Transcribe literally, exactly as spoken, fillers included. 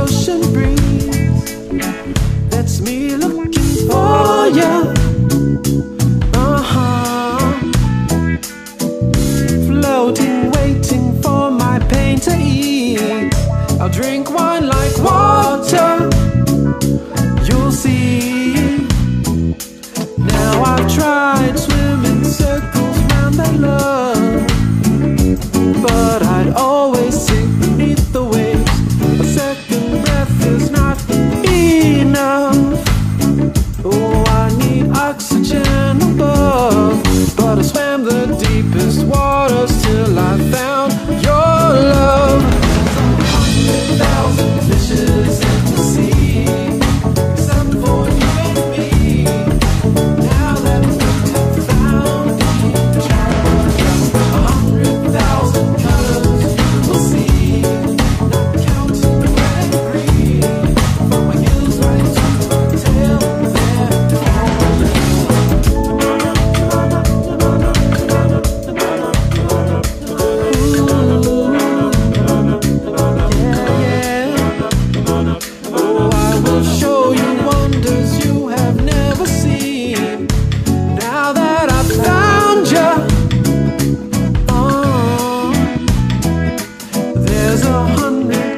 ocean breeze. That's me looking for you. Uh-huh. Floating, waiting for my pain to ease. I'll drink wine like water. You'll see. Now I've tried swimming circles round that love, but I'd always sink beneath the waves. A second breath is not enough. Oh, I need oxygen above, but I swam the deepest waters till I found your love. There's a hundred thousand fishes in the sea, except for you and me. Now that we have found each other, a hundred thousand colors you will see. Not counting the red and green, from my heels right to my tail, they're oh, I will show you wonders you have never seen. Now that I've found you, oh, there's a hundred